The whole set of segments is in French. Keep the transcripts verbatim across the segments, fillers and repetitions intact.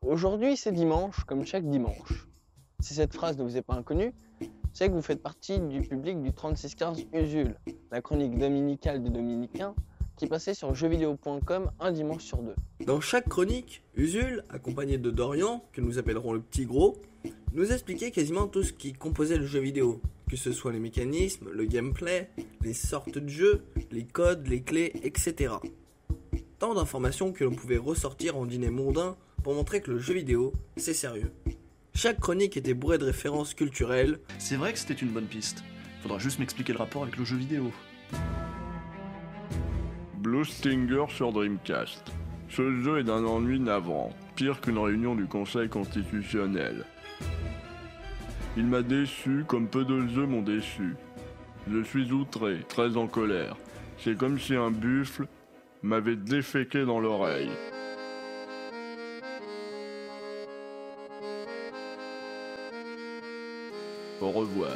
Aujourd'hui, c'est dimanche, comme chaque dimanche. Si cette phrase ne vous est pas inconnue, c'est que vous faites partie du public du trente-six quinze Usul, la chronique dominicale des Dominicains, qui passait sur jeux vidéo point com un dimanche sur deux. Dans chaque chronique, Usul, accompagné de Dorian, que nous appellerons le petit gros, nous expliquait quasiment tout ce qui composait le jeu vidéo, que ce soit les mécanismes, le gameplay, les sortes de jeux, les codes, les clés, et cetera. Tant d'informations que l'on pouvait ressortir en dîner mondain pour montrer que le jeu vidéo, c'est sérieux. Chaque chronique était bourrée de références culturelles. C'est vrai que c'était une bonne piste. Faudra juste m'expliquer le rapport avec le jeu vidéo. Blue Stinger sur Dreamcast. Ce jeu est d'un ennui navrant, pire qu'une réunion du Conseil constitutionnel. Il m'a déçu comme peu de jeux m'ont déçu. Je suis outré, très en colère. C'est comme si un buffle m'avait déféqué dans l'oreille. Au revoir.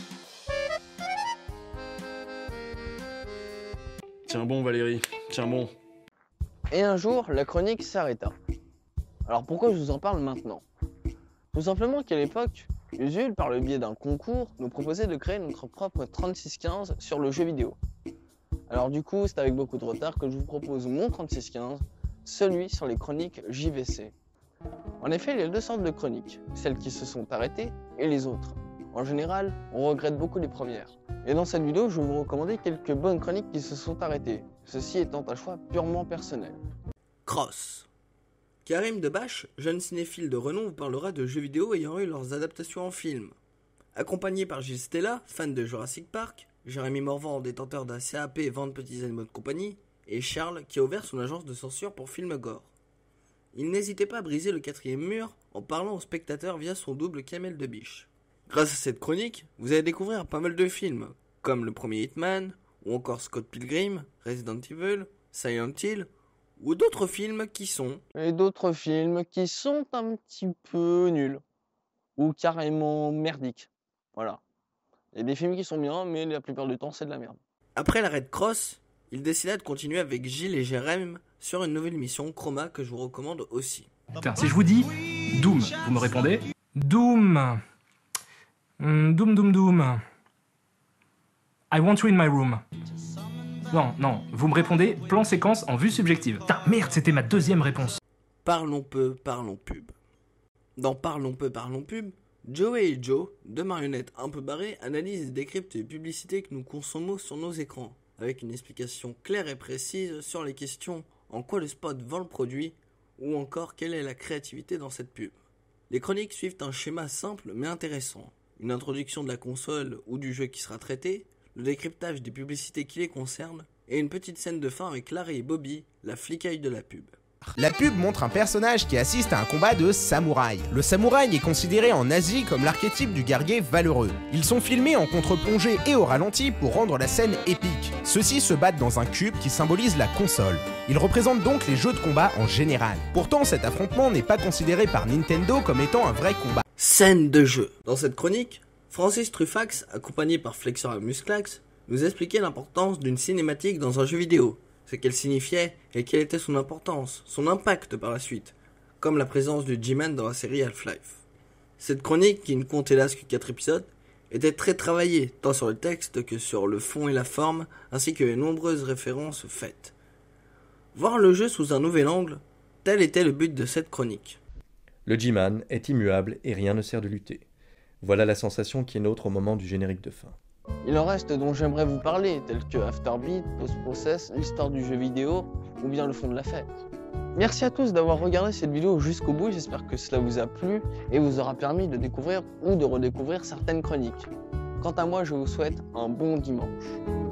Tiens bon Valérie, tiens bon. Et un jour, la chronique s'arrêta. Alors pourquoi je vous en parle maintenant? Tout simplement qu'à l'époque, Usul, par le biais d'un concours, nous proposait de créer notre propre trente-six quinze sur le jeu vidéo. Alors du coup, c'est avec beaucoup de retard que je vous propose mon trente-six quinze, celui sur les chroniques J V C. En effet, il y a deux sortes de chroniques, celles qui se sont arrêtées et les autres. En général, on regrette beaucoup les premières. Et dans cette vidéo, je vais vous recommander quelques bonnes chroniques qui se sont arrêtées, ceci étant un choix purement personnel. Cross. Karim Debache, jeune cinéphile de renom, vous parlera de jeux vidéo ayant eu leurs adaptations en film. Accompagné par Gilles Stella, fan de Jurassic Park, Jérémy Morvan, détenteur d'un C A P et vente petits animaux de compagnie, et Charles, qui a ouvert son agence de censure pour films gore. Il n'hésitait pas à briser le quatrième mur en parlant aux spectateurs via son double Kamel de Biche. Grâce à cette chronique, vous allez découvrir pas mal de films, comme le premier Hitman, ou encore Scott Pilgrim, Resident Evil, Silent Hill, ou d'autres films qui sont... Et d'autres films qui sont un petit peu nuls, ou carrément merdiques. Voilà. Il y a des films qui sont bien, mais la plupart du temps, c'est de la merde. Après l'arrêt de Cross, il décida de continuer avec Gilles et Jérém sur une nouvelle émission Chroma que je vous recommande aussi. Putain, si je vous dis Doom, vous me répondez Doom. Mm, Doom, Doom, Doom. I want you in my room. Non, non, vous me répondez plan séquence en vue subjective. Putain, merde, c'était ma deuxième réponse. Parlons peu, parlons pub. Dans Parlons peu, parlons pub, Joey et Joe, deux marionnettes un peu barrées, analysent et décryptent les publicités que nous consommons sur nos écrans, avec une explication claire et précise sur les questions en quoi le spot vend le produit, ou encore quelle est la créativité dans cette pub. Les chroniques suivent un schéma simple mais intéressant. Une introduction de la console ou du jeu qui sera traité, le décryptage des publicités qui les concernent, et une petite scène de fin avec Larry et Bobby, la flicaille de la pub. La pub montre un personnage qui assiste à un combat de samouraï. Le samouraï est considéré en Asie comme l'archétype du guerrier valeureux. Ils sont filmés en contre-plongée et au ralenti pour rendre la scène épique. Ceux-ci se battent dans un cube qui symbolise la console. Ils représentent donc les jeux de combat en général. Pourtant, cet affrontement n'est pas considéré par Nintendo comme étant un vrai combat. Scène de jeu. Dans cette chronique, Francis Truffax, accompagné par Flexor et Musclax, nous expliquait l'importance d'une cinématique dans un jeu vidéo, ce qu'elle signifiait et quelle était son importance, son impact par la suite, comme la présence du G-Man dans la série Half-Life. Cette chronique, qui ne compte hélas que quatre épisodes, était très travaillée, tant sur le texte que sur le fond et la forme, ainsi que les nombreuses références faites. Voir le jeu sous un nouvel angle, tel était le but de cette chronique. Le G-Man est immuable et rien ne sert de lutter. Voilà la sensation qui est nôtre au moment du générique de fin. Il en reste dont j'aimerais vous parler, tels que Afterbeat, Post-Process, l'histoire du jeu vidéo, ou bien le fond de l'affaire. Merci à tous d'avoir regardé cette vidéo jusqu'au bout, j'espère que cela vous a plu et vous aura permis de découvrir ou de redécouvrir certaines chroniques. Quant à moi, je vous souhaite un bon dimanche.